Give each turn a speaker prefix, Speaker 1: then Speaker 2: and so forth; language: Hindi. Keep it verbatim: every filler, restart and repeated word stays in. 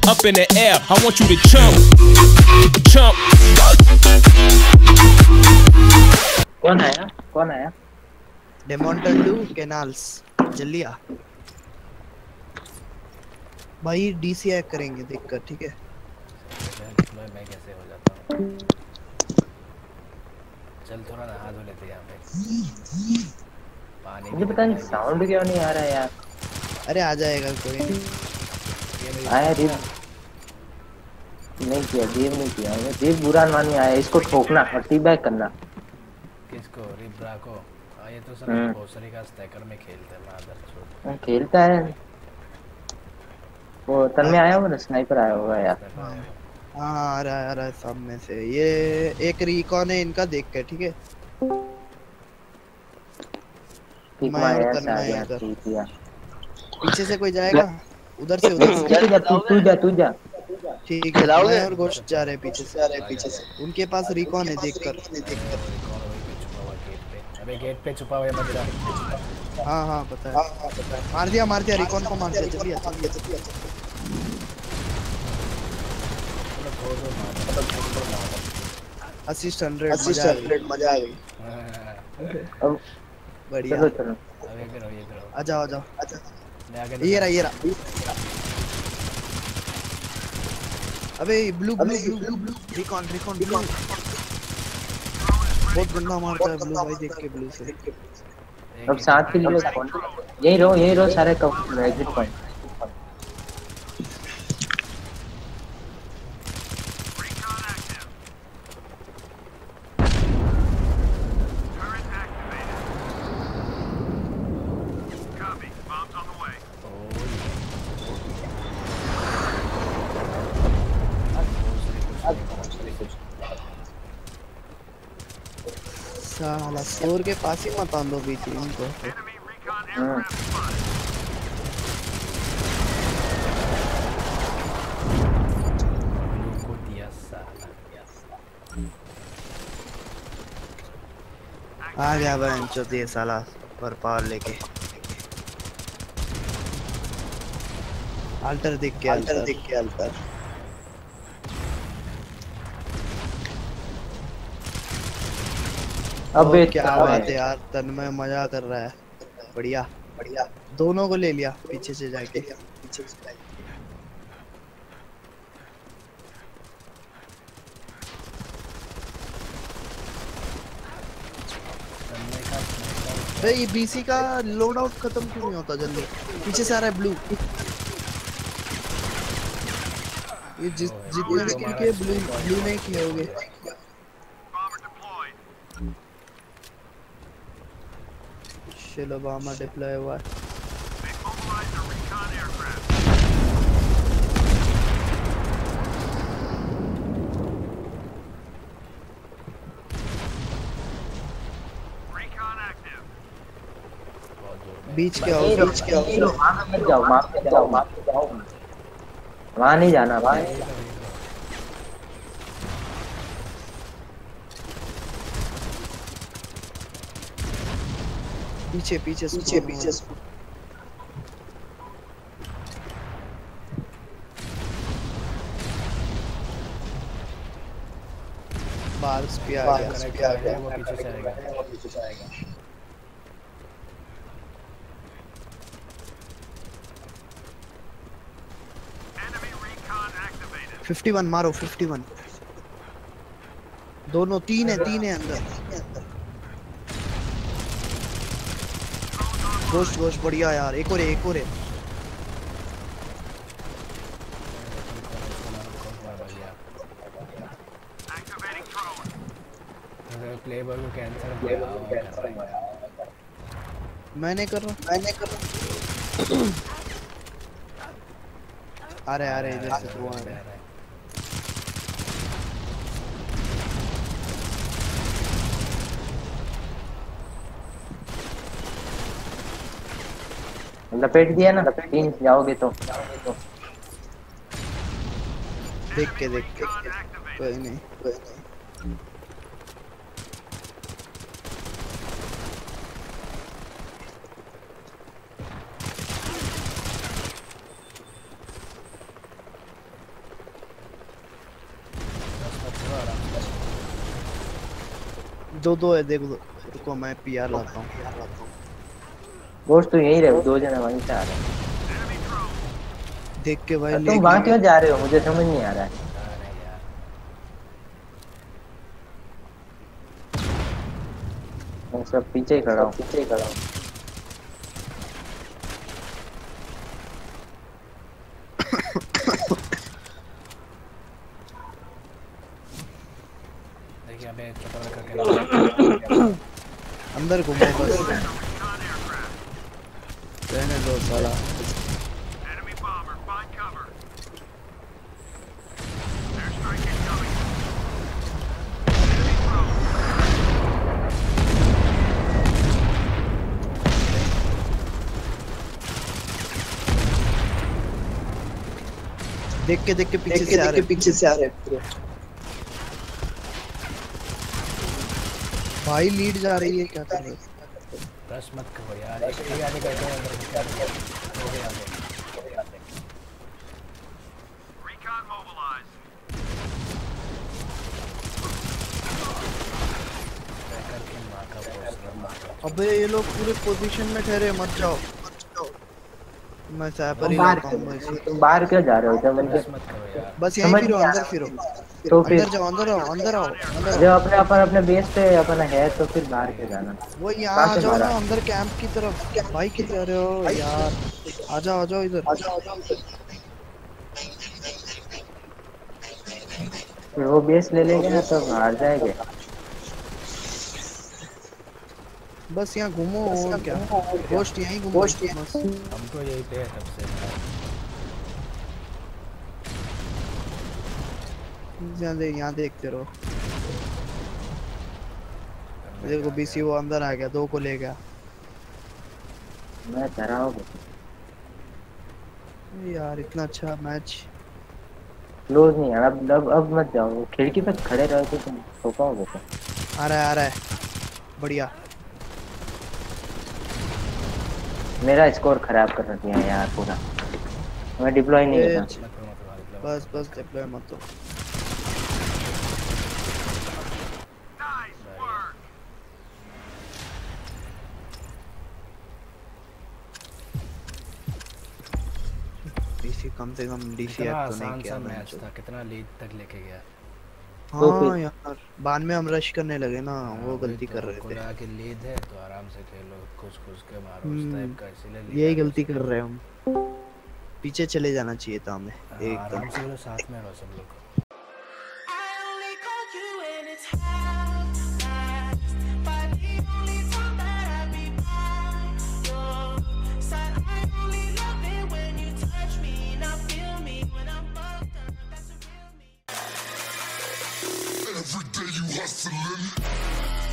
Speaker 1: up in the air. I want you to jump, jump.
Speaker 2: कौन आया? कौन आया?
Speaker 3: डेमोंटल टू कैनाल्स जल्दी आ भाई। डीसी हैक करेंगे देखकर, ठीक है?
Speaker 4: मैं मैं कैसे हो जाता हूँ? चल थोड़ा नहा धो लेते यहाँ पे। पानी
Speaker 2: मुझे पता नहीं साउंड क्यों नहीं आ रहा है यार।
Speaker 3: अरे आ जाएगा कोई नहीं।
Speaker 2: आया रिव नहीं किया, रिव नहीं किया, रिव बुरा मानी आया। इसको ठोकना और टीबैक करना।
Speaker 4: किसको? रिब्रा को? हाँ ये तो सर भोसरी का स्टैकर में खेलते हैं। मादर चोद
Speaker 2: खेलता है वो। तन में आया होगा ना, स्नाइपर आया होगा यार।
Speaker 3: हाँ आ रहा है, आ रहा है सामने से। ये एक रिकॉन है इनका, देख के ठीक है? मैं और तन्मय इधर। पीछे से कोई जाएगा? उधर से उधर
Speaker 2: से तू जा तू जा।
Speaker 3: ठीक है, मैं और गोश्त जा रहे हैं पीछे से, आ रहे हैं पीछे से। उनके पास रिकॉन है, देखकर देखकर।
Speaker 4: अबे गेट पे छुपा हुआ है मत जा।
Speaker 3: हाँ हाँ पता है, हाँ हाँ पता है। मार दिया मार दिया रिकॉन को, मार दिया। चलिए चलिए चलिए। असिस्ट हंड्रेड, असिस्ट हंड्रेड, मजा आ गई।
Speaker 2: अब
Speaker 3: बढ़िया।
Speaker 2: चलो चलो
Speaker 4: अब इधर हो, इधर हो।
Speaker 3: आ जाओ आ जाओ आ जाओ। ये रहा ये रहा। अबे blue blue blue blue recon recon blue. बहुत गंदा मारता है ब्लू भाई, देख के ब्लू से।
Speaker 2: अब साथ के लिए यही रहो यही रहो सारे कवर एग्जिट पॉइंट।
Speaker 3: साला स्टोर के पास ही मत आन दो बीच में उनको। आ गया बहन चोद ये साला पर पावर लेके। अल्टर देख के, अल्टर देख के, अल्टर।
Speaker 2: अबे
Speaker 3: क्या बात है यार, तन्मय मजा कर रहा है। बढ़िया बढ़िया, दोनों को ले लिया पीछे से जाके। पीछे से जाके भाई ये बीसी का लोड आउट खत्म क्यों नहीं होता जल्दी? पीछे से आ रहा है ब्लू। ये जिस जितने भी किल किए ब्लू ब्लू नहीं किए होंगे। चलो बामा डिप्लॉय हुआ है। बीच के आओ, बीच के आओ।
Speaker 2: वहां मत जाओ, वहां मत जाओ, वहां मत जाओ। वहां नहीं जाना भाई।
Speaker 3: पीछे पीछे पीछे पीछे बार्स पे आ गया,
Speaker 4: वो पीछे से आएगा,
Speaker 3: वो पीछे से आएगा। फिफ्टी वन मारो, फिफ्टी वन। दोनों तीन है, तीन है अंदर। गोश्त गोश्त बढ़िया यार। एक और है, एक और है।
Speaker 4: प्ले बॉय को कैंसर हुआ।
Speaker 3: मैं नहीं कर रहा, मैं नहीं कर रहा। आ रहे आ रहे इधर से तो आ रहे।
Speaker 2: लपेट दिया ना, तीन जाओगे तो
Speaker 3: देख के देख के कोई नहीं, कोई नहीं। दो दो है देख लो, रुको मैं पीआर लाता हूँ।
Speaker 2: गोश्त तो यही रहे, दो जने वहीं से आ रहे हैं।
Speaker 3: देख के भाई
Speaker 2: तुम वहां क्यों जा रहे हो, मुझे समझ नहीं आ रहा है। मैं सब पीछे ही खड़ा हूँ, पीछे ही खड़ा हूँ।
Speaker 4: देखिए अबे चक्कर करके
Speaker 3: अंदर घूमो बस, रहने दो साला। देख के देख के पीछे से आ रहे, पीछे से आ रहे पूरे। भाई लीड जा रही है, क्या कर रहे हो?
Speaker 4: रश मत करो यार, एक ही आगे करके अंदर निकाल दो। हो गया आगे। करके मार का पोस्टर।
Speaker 3: अबे ये लोग पूरे पोजीशन में ठहरे, मत जाओ। मैं सैपर ही लाता हूं।
Speaker 2: तुम बाहर क्यों जा रहे हो? जब
Speaker 4: रश मत करो यार।
Speaker 3: बस यहीं फिरो, अंदर फिरो।
Speaker 2: तो फिर
Speaker 3: अंदर जाओ, अंदर आओ, अंदर आओ, अंदर
Speaker 2: जब अपने अपन अपने बेस पे अपना है तो फिर बाहर क्यों जाना?
Speaker 3: वो यहाँ आ जाओ ना अंदर कैंप की तरफ। भाई किधर जा रहे हो यार? आ जाओ, आ जाओ इधर, आ जाओ, आ जाओ।
Speaker 2: फिर वो बेस ले लेंगे ना तो हार जाएंगे।
Speaker 3: बस यहाँ घूमो और क्या, गोश्त यहीं घूमो बस।
Speaker 4: हमको यही पे है तब से।
Speaker 3: यहाँ देख, यहाँ देखते रहो। देखो बीसी वो अंदर आ गया, दो को ले गया।
Speaker 2: मैं डरा हूँ
Speaker 3: यार, इतना अच्छा मैच।
Speaker 2: क्लोज नहीं यार, अब अब अब मत जाओ, खिड़की पे खड़े रहो तो तुम सो पाओगे। तो
Speaker 3: आ रहा है, आ रहा है, बढ़िया।
Speaker 2: मेरा स्कोर खराब कर दिया यार पूरा। मैं डिप्लॉय नहीं किया।
Speaker 3: बस बस डिप्लॉय मत दो। डीसी कम से कम डीसी ऐप तो नहीं किया
Speaker 4: मैच था, कितना लीड तक लेके गया।
Speaker 3: हाँ यार, बाद में हम रश करने लगे ना, वो गलती कर रहे थे।
Speaker 4: कोला के लीड है तो आराम से खेलो, कुछ कुछ के मारो उस टाइप का, इसीलिए
Speaker 3: यही गलती कर रहे हम। पीछे चले जाना चाहिए था हमें एकदम।
Speaker 4: आराम से बोलो, साथ में रहो सब लोग।
Speaker 5: Every day you hustling.